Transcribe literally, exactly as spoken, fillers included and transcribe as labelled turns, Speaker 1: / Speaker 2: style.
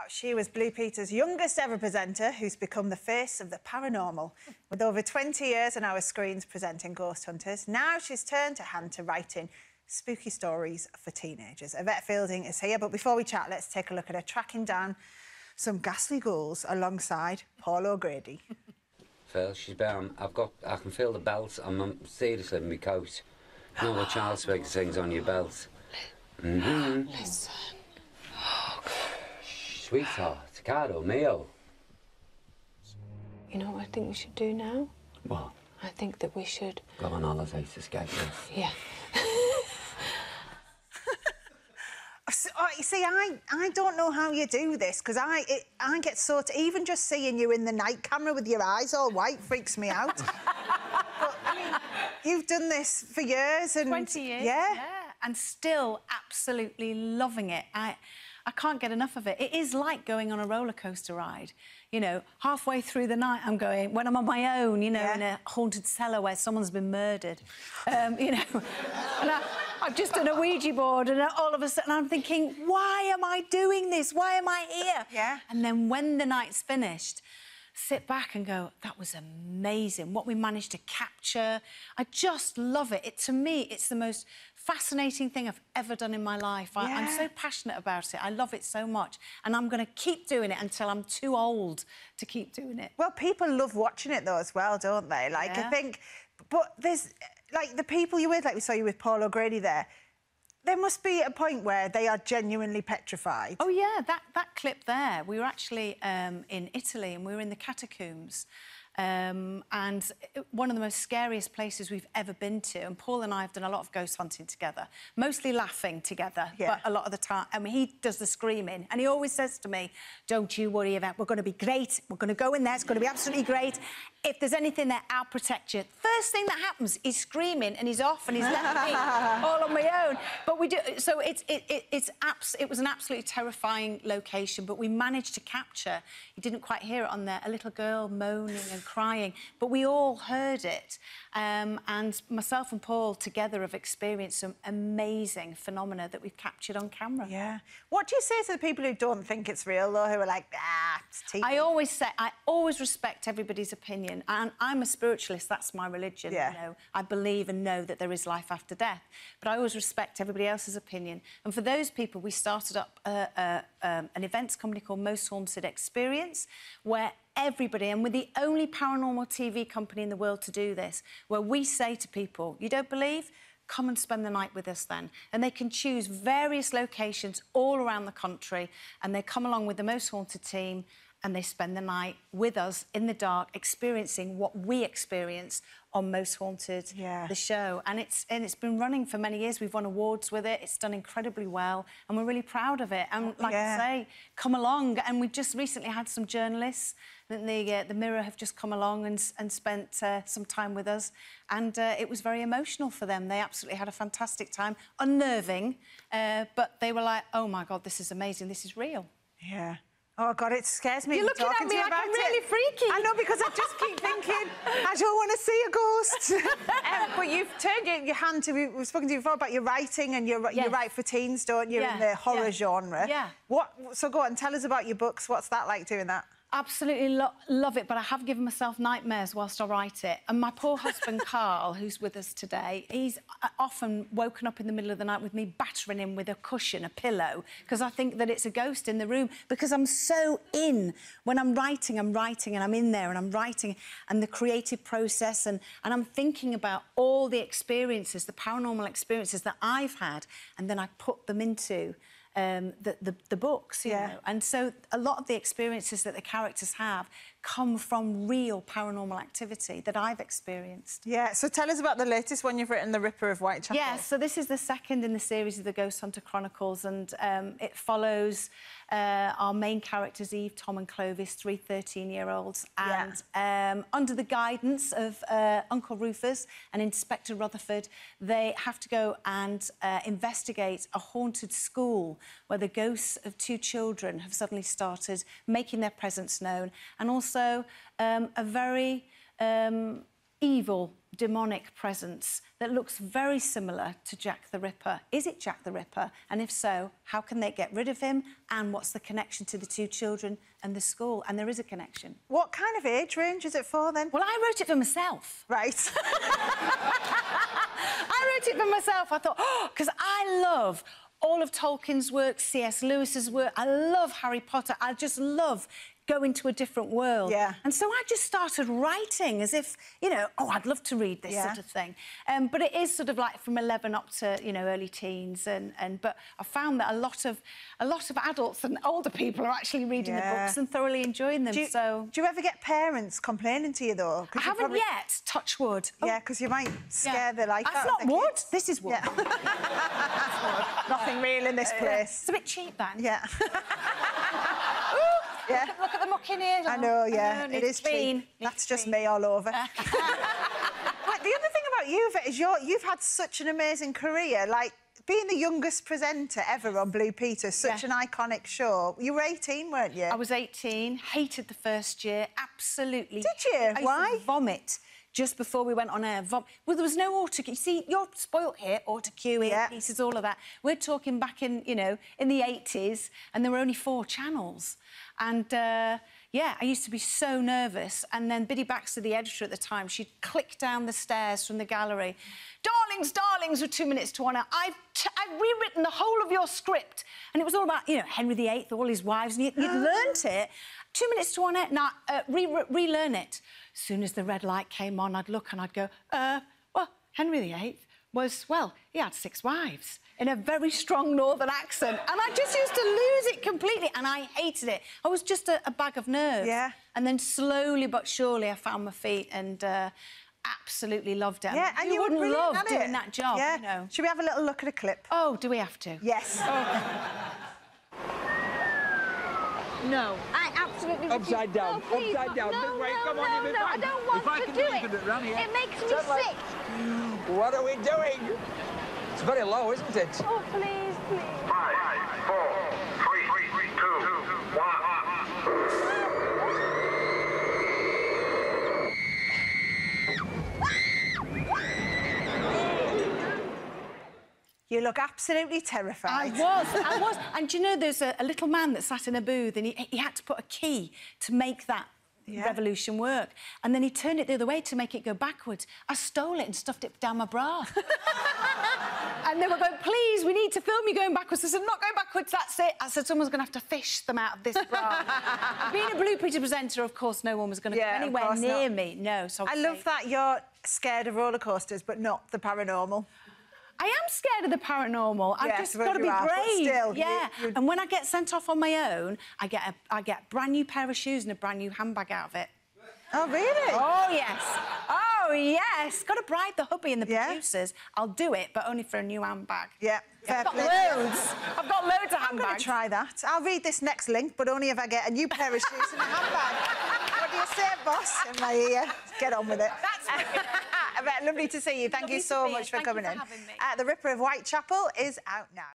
Speaker 1: She was Blue Peter's youngest ever presenter, who's become the face of the paranormal. With over twenty years on our screens presenting Ghost Hunters, now she's turned her hand to writing spooky stories for teenagers. Yvette Fielding is here, but before we chat, let's take a look at her tracking down some ghastly ghouls alongside Paul O'Grady.
Speaker 2: Phil, she's bound. I've got, I can feel the belt. I'm, I'm seriously in my coat. You know what Charles Speaker sings on your belt? Mm-hmm.
Speaker 3: Listen.
Speaker 2: Sweetheart, caro mio.
Speaker 3: You know what I think we should do now?
Speaker 2: What?
Speaker 3: I think that we should...
Speaker 2: Go on holiday to escape this.
Speaker 3: Yeah.
Speaker 1: Oh, you see, I, I don't know how you do this, because I it, I get sort of... Even just seeing you in the night camera with your eyes all white freaks me out. But, I mean, you've done this for years and...
Speaker 4: twenty years,
Speaker 1: yeah.
Speaker 4: yeah. And still absolutely loving it. I... I can't get enough of it. It is like going on a roller coaster ride. You know, halfway through the night, I'm going, when I'm on my own, you know, yeah. in a haunted cellar where someone's been murdered, um, you know. And I, I've just done a Ouija board, and all of a sudden I'm thinking, why am I doing this? Why am I here?
Speaker 1: Yeah.
Speaker 4: And then when the night's finished, sit back and go, that was amazing, what we managed to capture. I just love it. It to me, it's the most fascinating thing I've ever done in my life. I,
Speaker 1: yeah.
Speaker 4: I'm so passionate about it. I love it so much. And I'm going to keep doing it until I'm too old to keep doing it.
Speaker 1: Well, people love watching it, though, as well, don't they? Like,
Speaker 4: yeah.
Speaker 1: I think... But there's... Like, the people you're with, like we saw you with Paul O'Grady there, there must be a point where they are genuinely petrified.
Speaker 4: Oh, yeah, that, that clip there. We were actually um, in Italy and we were in the catacombs. Um, and one of the most scariest places we've ever been to. And Paul and I have done a lot of ghost hunting together, mostly laughing together, yeah. but a lot of the time, I mean, he does the screaming, and he always says to me, don't you worry, Yvette, we're going to be great, we're going to go in there, it's going to be absolutely great. If there's anything there, I'll protect you. First thing that happens, he's screaming and he's off and he's left me all on my own. But we do, so it's, it, it, it's abs it was an absolutely terrifying location, but we managed to capture, you didn't quite hear it on there, a little girl moaning and crying, but we all heard it. Um, and myself and Paul together have experienced some amazing phenomena that we've captured on camera.
Speaker 1: Yeah. What do you say to the people who don't think it's real, though, who are like, ah, it's T V?
Speaker 4: I always say, I always respect everybody's opinion, and I'm a spiritualist, that's my religion,
Speaker 1: yeah.
Speaker 4: you know. I believe and know that there is life after death, but I always respect everybody else's opinion. And for those people, we started up a, a, um, an events company called Most Haunted Experience, where everybody, and we're the only paranormal T V company in the world to do this, where we say to people, you don't believe? Come and spend the night with us then. And they can choose various locations all around the country, and they come along with the Most Haunted team and they spend the night with us in the dark, experiencing what we experienced on Most Haunted,
Speaker 1: yeah.
Speaker 4: the show. And it's, and it's been running for many years. We've won awards with it. It's done incredibly well, and we're really proud of it. And like
Speaker 1: yeah.
Speaker 4: I say, come along. And we've just recently had some journalists, I think the, uh, the Mirror have just come along and, and spent uh, some time with us, and uh, it was very emotional for them. They absolutely had a fantastic time, unnerving, uh, but they were like, oh, my God, this is amazing, this is real.
Speaker 1: Yeah. Oh, God, it scares me.
Speaker 4: You're looking at me like I'm really freaky.
Speaker 1: I know, because I just keep thinking, I don't want to see a ghost. um, but you've turned your, your hand to... We've spoken to you before about your writing, and you're,
Speaker 4: yes.
Speaker 1: you write for teens, don't you,
Speaker 4: yeah.
Speaker 1: in the horror
Speaker 4: yeah.
Speaker 1: genre.
Speaker 4: Yeah.
Speaker 1: What? So go on, tell us about your books. What's that like, doing that?
Speaker 4: Absolutely lo love it, but I have given myself nightmares whilst I write it. And my poor husband, Carl, who's with us today, he's often woken up in the middle of the night with me battering him with a cushion, a pillow, because I think that it's a ghost in the room, because I'm so in. When I'm writing, I'm writing, and I'm in there, and I'm writing, and the creative process, and, and I'm thinking about all the experiences, the paranormal experiences that I've had, and then I put them into... Um, the, the, the books, you
Speaker 1: yeah.
Speaker 4: know. And so a lot of the experiences that the characters have come from real paranormal activity that I've experienced.
Speaker 1: Yeah, so tell us about the latest one you've written, The Ripper of Whitechapel.
Speaker 4: Yes, yeah, so this is the second in the series of the Ghost Hunter Chronicles, and um, it follows uh, our main characters, Eve, Tom and Clovis, three thirteen-year-olds, and yeah. um, under the guidance of uh, Uncle Rufus and Inspector Rutherford, they have to go and uh, investigate a haunted school where the ghosts of two children have suddenly started making their presence known, and also um, a very um, evil, demonic presence that looks very similar to Jack the Ripper. Is it Jack the Ripper? And if so, how can they get rid of him? And what's the connection to the two children and the school? And there is a connection.
Speaker 1: What kind of age range is it for, then?
Speaker 4: Well, I wrote it for myself.
Speaker 1: Right.
Speaker 4: I wrote it for myself. I thought, oh, because I love all of Tolkien's work, C S Lewis's work. I love Harry Potter. I just love go into a different world.
Speaker 1: Yeah.
Speaker 4: And so I just started writing as if, you know, oh, I'd love to read this
Speaker 1: yeah.
Speaker 4: sort of thing. Um, but it is sort of like from eleven up to, you know, early teens. And, and but I found that a lot of a lot of adults and older people are actually reading
Speaker 1: yeah.
Speaker 4: the books and thoroughly enjoying them.
Speaker 1: Do you,
Speaker 4: so
Speaker 1: do you ever get parents complaining to you, though?
Speaker 4: I haven't
Speaker 1: probably...
Speaker 4: yet, touch wood.
Speaker 1: Yeah, because you might scare
Speaker 4: yeah.
Speaker 1: the life
Speaker 4: That's
Speaker 1: out
Speaker 4: not
Speaker 1: of the
Speaker 4: wood.
Speaker 1: kids.
Speaker 4: This is wood.
Speaker 1: Yeah. Nothing real in this place.
Speaker 4: It's a bit cheap, then.
Speaker 1: Yeah.
Speaker 4: Ooh, yeah. Look, at, look at the muck in here.
Speaker 1: I know, yeah.
Speaker 4: I know,
Speaker 1: it is
Speaker 4: clean.
Speaker 1: cheap. That's just me all over. But the other thing about you, Yvette, is you're, you've had such an amazing career. Like, being the youngest presenter ever on Blue Peter, such
Speaker 4: yeah.
Speaker 1: an iconic show. You were eighteen, weren't you?
Speaker 4: I was eighteen, hated the first year, absolutely.
Speaker 1: Did you?
Speaker 4: I used
Speaker 1: Why?
Speaker 4: To vomit just before we went on air. Vom well, there was no auto... You see, you're spoilt here, auto-cueing,
Speaker 1: yeah.
Speaker 4: pieces, all of that. We're talking back in, you know, in the eighties, and there were only four channels. And, uh, yeah, I used to be so nervous. And then Biddy Baxter, the editor at the time, she'd click down the stairs from the gallery. Darlings, darlings, with two minutes to one hour. I've, t I've rewritten the whole of your script. And it was all about, you know, Henry the Eighth, all his wives, and you'd, you'd learnt it. Two minutes to one hour. Now, uh, re-learn re it. As soon as the red light came on, I'd look and I'd go, uh, well, Henry the Eighth was, well, he had six wives in a very strong northern accent. And I just used to lose it completely, and I hated it. I was just a, a bag of nerves.
Speaker 1: Yeah.
Speaker 4: And then slowly but surely I found my feet and uh, absolutely loved it.
Speaker 1: Yeah, and
Speaker 4: you,
Speaker 1: you
Speaker 4: wouldn't
Speaker 1: were
Speaker 4: love
Speaker 1: at
Speaker 4: doing
Speaker 1: it.
Speaker 4: that job,
Speaker 1: yeah.
Speaker 4: you know.
Speaker 1: Should we have a little look at a clip?
Speaker 4: Oh, do we have to?
Speaker 1: Yes.
Speaker 4: Oh.
Speaker 5: No. I absolutely
Speaker 6: Upside
Speaker 5: refuse.
Speaker 6: down,
Speaker 5: No, please,
Speaker 6: upside down.
Speaker 5: No,
Speaker 6: This way,
Speaker 5: no,
Speaker 6: come on,
Speaker 5: no,
Speaker 6: you bit
Speaker 5: no, I
Speaker 6: fine.
Speaker 5: don't want
Speaker 6: If I
Speaker 5: to
Speaker 6: can
Speaker 5: do
Speaker 6: do
Speaker 5: it.
Speaker 6: it, you can run here.
Speaker 5: It makes me
Speaker 6: Turn left.
Speaker 5: sick.
Speaker 6: What are we doing? It's very low, isn't it?
Speaker 5: Oh, please, please.
Speaker 7: Five, four, three, two, one.
Speaker 1: You look absolutely terrified.
Speaker 4: I was, I was. And do you know, there's a, a little man that sat in a booth and he, he had to put a key to make that yeah. revolution work. And then he turned it the other way to make it go backwards. I stole it and stuffed it down my bra. And they were going, please, we need to film you going backwards. I said, not going backwards, that's it. I said, someone's going to have to fish them out of this bra. Being a Blue Peter presenter, of course, no one was going to
Speaker 1: yeah,
Speaker 4: come anywhere near
Speaker 1: not.
Speaker 4: me. No, so
Speaker 1: I love that you're scared of roller coasters, but not the paranormal.
Speaker 4: I am scared of the paranormal. I've
Speaker 1: yes,
Speaker 4: just got to be
Speaker 1: are,
Speaker 4: brave.
Speaker 1: Still,
Speaker 4: yeah.
Speaker 1: You, you...
Speaker 4: And when I get sent off on my own, I get a I get a brand new pair of shoes and a brand new handbag out of it.
Speaker 1: Oh, really?
Speaker 4: Oh, yes. Oh, yes. Got to bribe the hubby and the
Speaker 1: yeah.
Speaker 4: producers. I'll do it, but only for a new handbag.
Speaker 1: Yeah.
Speaker 4: I've got
Speaker 1: play.
Speaker 4: loads. I've got loads of handbags.
Speaker 1: I'm going to try that. I'll read this next link, but only if I get a new pair of shoes and a handbag. What do you say, boss? In my ear. Get on with it.
Speaker 4: That's
Speaker 1: Lovely to see you. Thank
Speaker 4: Lovely
Speaker 1: you so
Speaker 4: much
Speaker 1: for
Speaker 4: Thank
Speaker 1: coming
Speaker 4: you for
Speaker 1: in.
Speaker 4: having me.
Speaker 1: Uh, the Ripper of Whitechapel is out now.